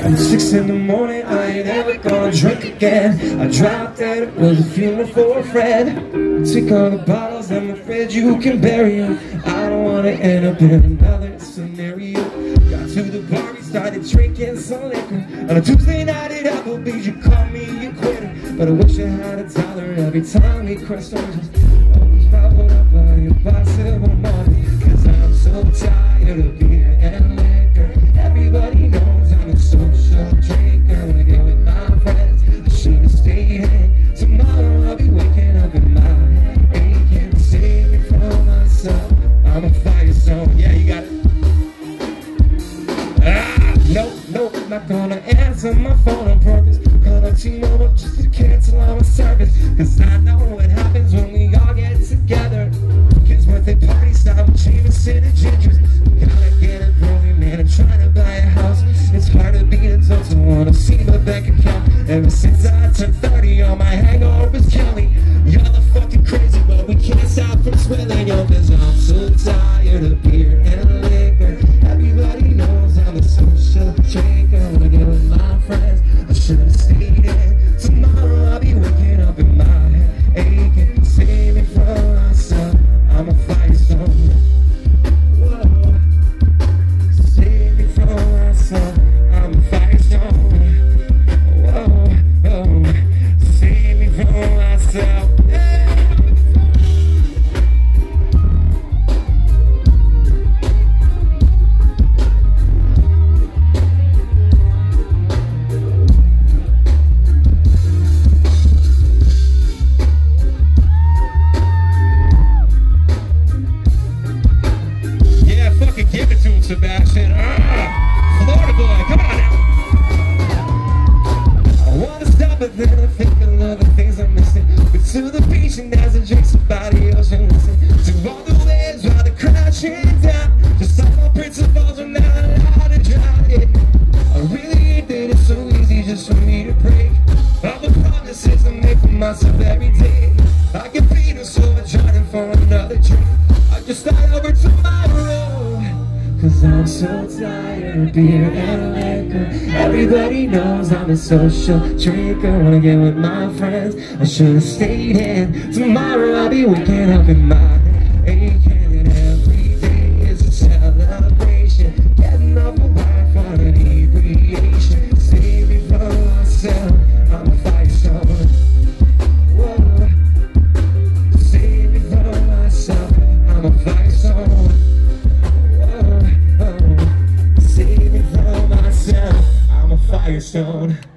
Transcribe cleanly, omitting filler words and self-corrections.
6 in the morning, I ain't ever gonna drink again. I dropped dead, it was a funeral for a friend. Took all the bottles, I'm afraid you can bury them. I don't wanna end up in another scenario. Got to the bar, we started drinking some liquor. On a Tuesday night at Applebee's, you called me a quitter. But I wish I had $1 every time we crossed over. Always followed up by your possible money. Cause I'm so tired of beer and liquor. Everybody knows I'm a social drinker. When I get with my friends, I should've stayed in. Tomorrow I'll be waking up in my aching. Save me from myself, I'm a fire zone. Yeah, you got it. Nope, I'm not gonna answer my phone on purpose. Call up T-Mobile just to cancel on my service. Cause I know what happens when we all get together. Kids' birthday party style with Jameson and gingers. Gotta get it growing, man, I'm trying to buy a house. It's hard to beat adults who wanna see my bank account. Ever since I turned 30, all my hangovers kill me. Y'all are fucking crazy, but we can't stop from swelling, yo. Cause I'm so tired of beer and liquor. Everybody knows I'm a social drinker. When I get with my friends, I should've stayed in. Tomorrow I'll be waking up in my head aching. Save me from myself, I'm a fire zone. Whoa. Save me from myself, I'm a fire zone. Whoa, whoa. Save me from myself. Give it to him, Sebastian. Florida boy, come on now. I wanna stop, but then I think of all the things I'm missing. But to the beach and as I drink some by the ocean, listen to all the waves while they're crashing down. Just like my principles are not allowed to drown it. I really think it's so easy just for me to break all the promises I make for myself every day. I can beat them, so I'm trying for another drink. I just start over tomorrow. Cause I'm so tired of beer and liquor. Everybody knows I'm a social drinker. When I get with my friends, I should've stayed in. Tomorrow I'll be waking up in my aching. And every day is a celebration. Getting off a life on an inebriation. Save me from myself, I'm a fire zone. Whoa. Save me from myself, I'm a fire zone. I'm a firestone.